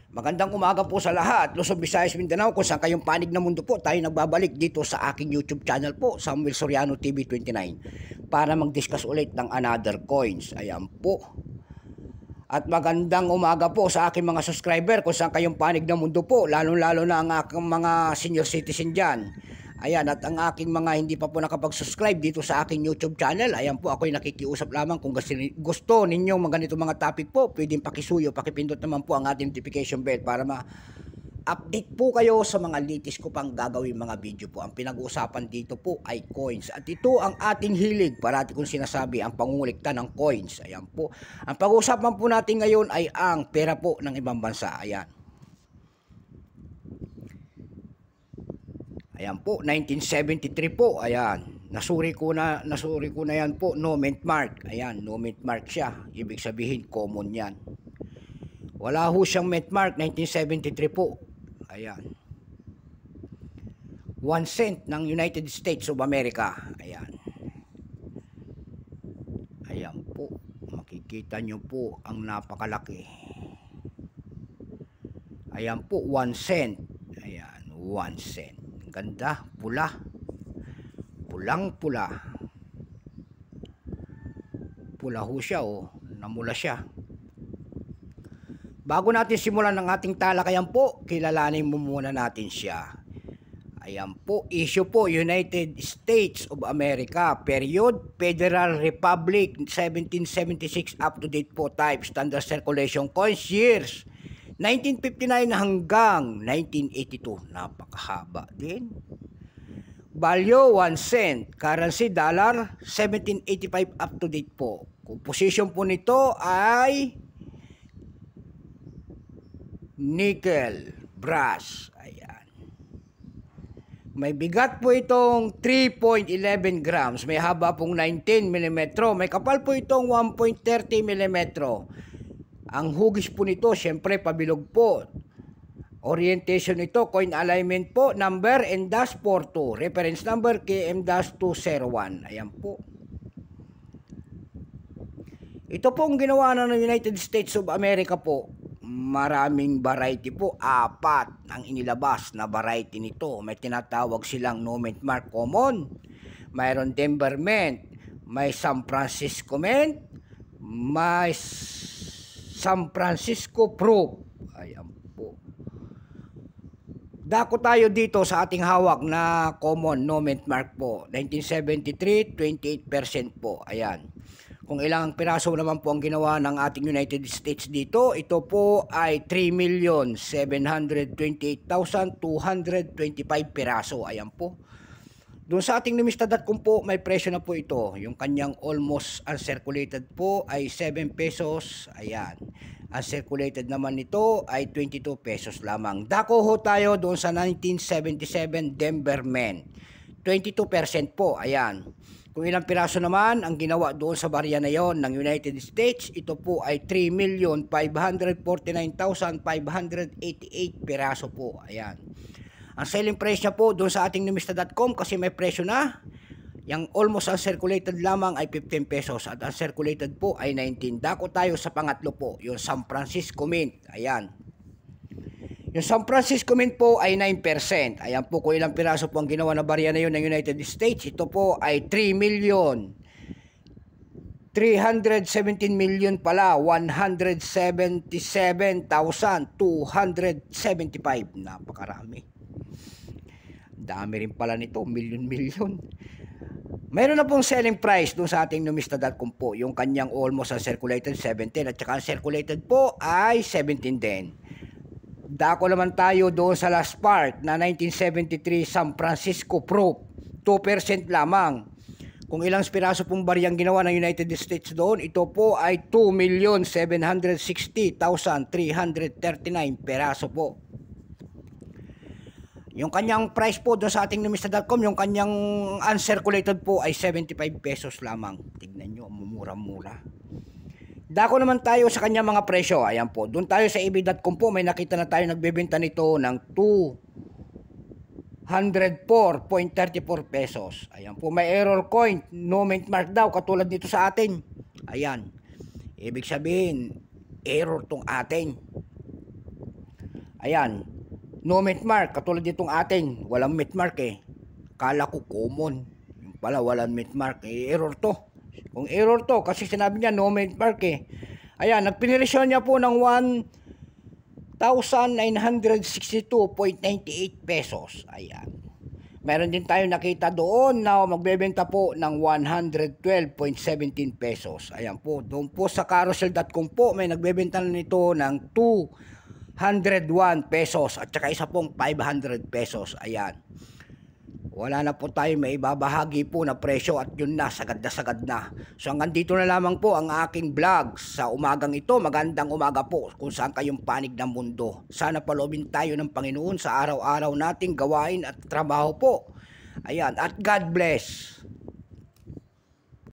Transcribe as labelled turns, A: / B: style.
A: Magandang umaga po sa lahat, Luzon, Visayas, Mindanao, kung saan kayong panig ng mundo po, tayo nagbabalik dito sa aking YouTube channel po, Samuel Soriano TV 29, para mag-discuss ulit ng another coins. Ayan po. At magandang umaga po sa aking mga subscriber, kung saan kayong panig ng mundo po, lalo-lalo na ang aking mga senior citizen dyan. Ayan, at ang aking mga hindi pa po nakapag-subscribe dito sa aking YouTube channel, ayan po, ako'y nakikiusap lamang kung gusto ninyong mga ganito mga topic po, pwedeng pakisuyo, pakipindot naman po ang ating notification bell para ma-update po kayo sa mga latest ko pang gagawin mga video po. Ang pinag-uusapan dito po ay coins. At ito ang ating hilig, parati kong sinasabi, ang pangungulikta ng coins. Ayan po. Ang pag-uusapan po natin ngayon ay ang pera po ng ibang bansa. Ayan. Ayan po, 1973 po, ayan. Nasuri ko na yan po, no mint mark. Ayan, no mint mark siya. Ibig sabihin, common yan. Wala ho siyang mint mark, 1973 po. Ayan. 1 cent ng United States of America. Ayan. Ayan po. Makikita nyo po ang napakalaki. Ayan po, 1 cent. Ayan, 1 cent. Ganda, pula. Pulang-pula. Pula ho siya, oh. Namula siya. Bago natin simulan ng ating talakayan po, kilalanin mo muna natin siya. Ayan po, issue po, United States of America, period, Federal Republic, 1776 up to date po, type, standard circulation coins, years, 1959 hanggang 1982. Napakahaba din. Value 1 cent. Currency dollar 1785 up to date po. Composition po nito ay nickel, brass. Ayan. May bigat po itong 3.11 grams. May haba pong 19 mm. May kapal po itong 1.30 mm. Ang hugis po nito, syempre pabilog po. Orientation nito, coin alignment po, number M-42. Reference number KM-201. Ayan po. Ito po ang ginawa ng United States of America po. Maraming variety po. 4 ang inilabas na variety nito. May tinatawag silang no mint mark common. Mayroon Denver mint. May San Francisco mint. May San Francisco Proof. Ayan po. Dako tayo dito sa ating hawak na common no mint mark po. 1973, 28% po. Ayan. Kung ilang piraso naman po ang ginawa ng ating United States dito, ito po ay 3,728,225 piraso. Ayan po. Doon sa ating numista.com po, may presyo na po ito. Yung kanyang almost uncirculated po ay 7 pesos. Ayan. Uncirculated naman nito ay 22 pesos lamang. Dako ho tayo doon sa 1977 Denver Mint. 22% po. Ayan. Kung ilang piraso naman ang ginawa doon sa barya na yon ng United States, ito po ay 3,549,588 piraso po. Ayan. Ang selling price niya po doon sa ating numista.com kasi may presyo na. Yung almost uncirculated lamang ay 15 pesos at uncirculated po ay 19. Dako tayo sa pangatlo po, yung San Francisco Mint. Ayan. Yung San Francisco Mint po ay 9%. Ayan po, kung ilang piraso po ang ginawa na barya na yun ng United States, ito po ay 317 million pala, 177,275. Napakarami. Dami rin pala nito, milyon-milyon. Mayroon na pong selling price doon sa ating numista.com po. Yung kanyang almost uncirculated 17 at saka uncirculated po ay 17 din. Dako naman tayo doon sa last part na 1973 San Francisco Proof. 2% lamang. Kung ilang piraso pong bariyang ginawa ng United States doon, ito po ay 2,760,339 peraso po. Yung kanyang price po doon sa ating numista.com, yung kanyang uncirculated po ay 75 pesos lamang. Tignan nyo, mumura-mura. Dako naman tayo sa kanyang mga presyo. Ayan po. Doon tayo sa ebay.com po, may nakita na tayo nagbebenta nito ng 204.34 pesos. Ayan po. May error coin. No mint mark daw. Katulad dito sa atin. Ayan. Ibig sabihin, error tong atin. Ayan, no meat mark, katulad ditong ating, walang meat mark eh. Kala ko common. Yung pala, walang meat mark. Eh, error to. Kung error to, kasi sinabi niya no meat mark eh. Ayan, nagpinilisyon niya po ng 1,962.98 pesos. Ayan. Meron din tayo nakita doon na magbebenta po ng 112.17 pesos. Ayan po, doon po sa carousel.com po may nagbebenta nito ng 201 pesos at saka isa pong 500 pesos. Ayan. Wala na po tayo may ibabahagi po na presyo at yun na, sagad na. So hanggang dito na lamang po ang aking vlog sa umagang ito. Magandang umaga po kung saan kayong panig ng mundo. Sana paloobin tayo ng Panginoon sa araw-araw nating gawain at trabaho po. Ayan, at God bless.